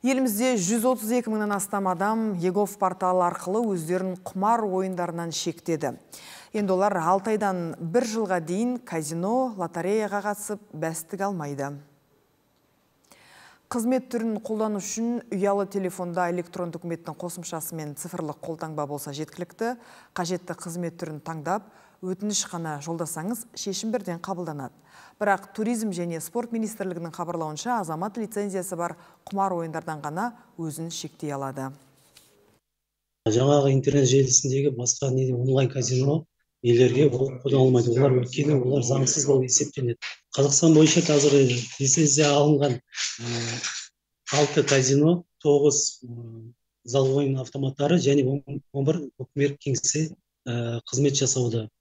Елімізде 132 мыңнан астам адам Егов порталы арқылы өздерін құмар ойындарынан шектеді. Енді олар 6 айдан 1 жылға дейін казино, лотереяға қатысып бәстік алмайды. Қызмет түрін қолдану үшін ұялы телефонда электронды үкіметтің қосымшасы мен цифрлық қолтаңба болса жеткілікті. Қажетті қызмет түрін таңдап, өтініш қана жолдасаңыз, шешім бірден қабылданады. Бірақ туризм және спорт министрлігінің хабарлауынша азамат лицензиясы бар құмар ойындардан ғана өзін шектей алады. Жаңағы интернет желісіндегі басқа онлайн казино елерге қолданылмайды. Олар өйткені олар заңсыз болып есептеледі. Қазақстан бойынша қазір лицензия алынған 6 казино, 9 зал ойын автоматтары және 11 букмекер кеңсе қызмет жасауда.